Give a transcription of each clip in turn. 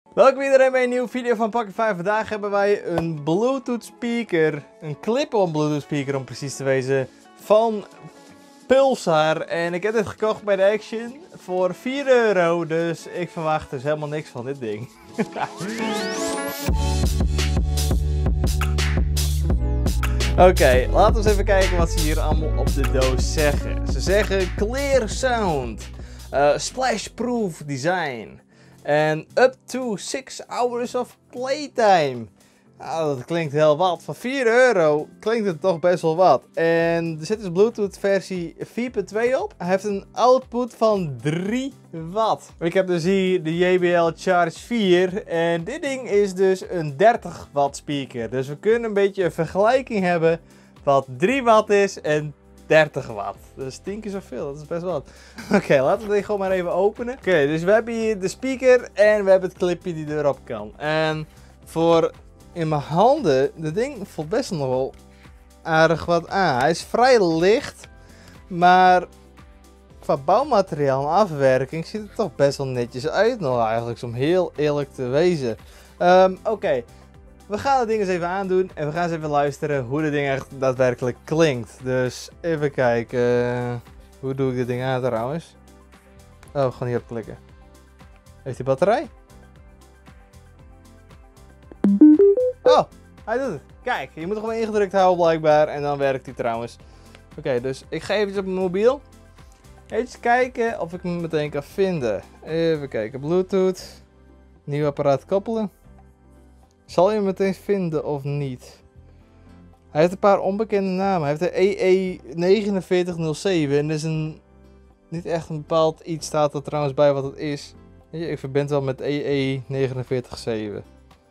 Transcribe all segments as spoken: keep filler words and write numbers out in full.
Welkom iedereen bij een nieuwe video van Pocket vijf. Vandaag hebben wij een Bluetooth speaker, een clip-on Bluetooth speaker om precies te wezen, van Pulsar. En ik heb dit gekocht bij de Action voor vier euro, dus ik verwacht dus helemaal niks van dit ding. Oké, okay, laten we eens even kijken wat ze hier allemaal op de doos zeggen. Ze zeggen clear sound, uh, splash-proof design en up to six hours of playtime. Nou, dat klinkt heel wat. Voor vier euro klinkt het toch best wel wat. En er zit dus Bluetooth versie vier punt twee op. Hij heeft een output van drie watt. Ik heb dus hier de J B L Charge vier. En dit ding is dus een dertig watt speaker. Dus we kunnen een beetje een vergelijking hebben wat drie watt is en dertig watt. Dus tien keer zoveel, dat is best wat. Oké, okay, laten we dit gewoon maar even openen. Oké, okay, dus we hebben hier de speaker en we hebben het clipje die erop kan. En voor in mijn handen, dit ding voelt best nog wel aardig wat aan. Hij is vrij licht, maar qua bouwmateriaal en afwerking ziet het toch best wel netjes uit nog eigenlijk, om heel eerlijk te wezen. Um, Oké, okay. We gaan het ding eens even aandoen en we gaan eens even luisteren hoe dit ding echt daadwerkelijk klinkt. Dus even kijken, hoe doe ik dit ding aan trouwens? Oh, gewoon hierop klikken. Heeft hij batterij? Oh, hij doet het. Kijk, je moet er gewoon ingedrukt houden blijkbaar en dan werkt hij trouwens. Oké, okay, dus ik ga even op mijn mobiel. Even kijken of ik hem meteen kan vinden. Even kijken, Bluetooth. Nieuw apparaat koppelen. Zal je hem meteen vinden of niet? Hij heeft een paar onbekende namen. Hij heeft de E E negen vier nul zeven en er is een... niet echt een bepaald iets staat er trouwens bij wat het is. Ik verbind wel met E E negen vier zeven.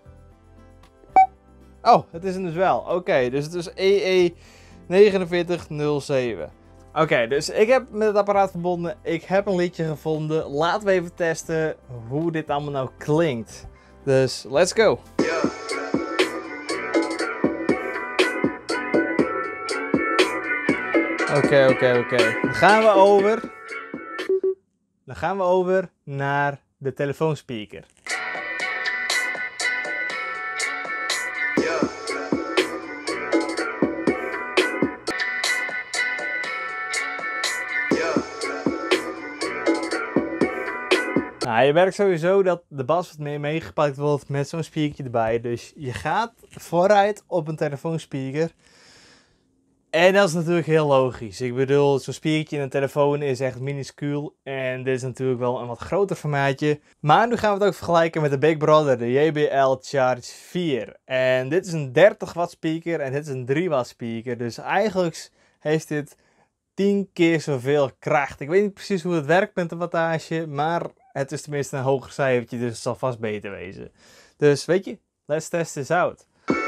Oh, het is hem dus wel. Oké, okay, dus het is E E negen vier nul zeven. Oké, okay, dus ik heb met het apparaat verbonden. Ik heb een liedje gevonden. Laten we even testen hoe dit allemaal nou klinkt. Dus, let's go. Oké, oké, oké. Dan gaan we over. Dan gaan we over naar de telefoonspeaker. Nou, je merkt sowieso dat de bas wat meer meegepakt wordt met zo'n speakertje erbij. Dus je gaat vooruit op een telefoonspeaker. En dat is natuurlijk heel logisch. Ik bedoel, zo'n speakertje in een telefoon is echt minuscuul. En dit is natuurlijk wel een wat groter formaatje. Maar nu gaan we het ook vergelijken met de Big Brother, de J B L Charge vier. En dit is een dertig watt speaker en dit is een drie watt speaker. Dus eigenlijk heeft dit tien keer zoveel kracht. Ik weet niet precies hoe het werkt met de wattage, maar het is tenminste een hoger cijfertje, dus het zal vast beter wezen. Dus weet je, let's test this out.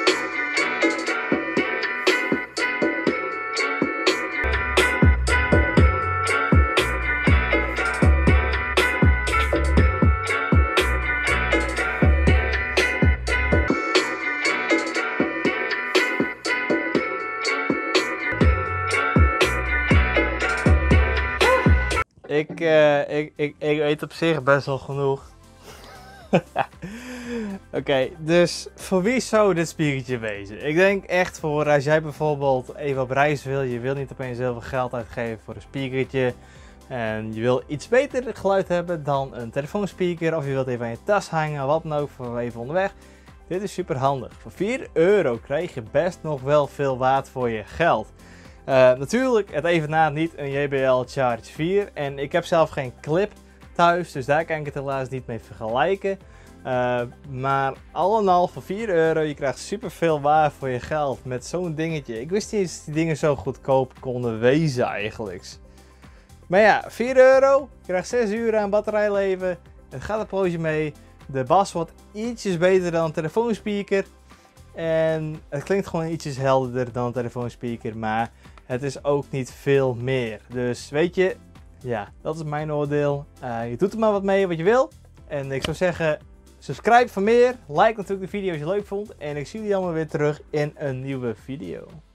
Ik, uh, ik, ik, ik weet op zich best wel genoeg. Oké, okay, dus voor wie zou dit speakertje wezen? Ik denk echt voor als jij bijvoorbeeld even op reis wil. Je wil niet opeens heel veel geld uitgeven voor een speakertje. En je wil iets beter geluid hebben dan een telefoonspeaker. Of je wilt even aan je tas hangen, wat dan ook, voor even onderweg. Dit is super handig. Voor vier euro krijg je best nog wel veel waard voor je geld. Uh, natuurlijk, het evenaart niet een J B L Charge vier en ik heb zelf geen clip thuis, dus daar kan ik het helaas niet mee vergelijken. Uh, maar al en al voor vier euro, je krijgt super veel waar voor je geld met zo'n dingetje. Ik wist niet eens dat die dingen zo goedkoop konden wezen eigenlijk. Maar ja, vier euro, je krijgt zes uur aan batterijleven, het gaat een poosje mee. De bas wordt ietsjes beter dan een telefoonspeaker. En het klinkt gewoon ietsjes helderder dan een telefoonspeaker, maar het is ook niet veel meer. Dus weet je, ja, dat is mijn oordeel. Uh, je doet er maar wat mee wat je wil. En ik zou zeggen, subscribe voor meer. Like natuurlijk de video als je het leuk vond. En ik zie jullie allemaal weer terug in een nieuwe video.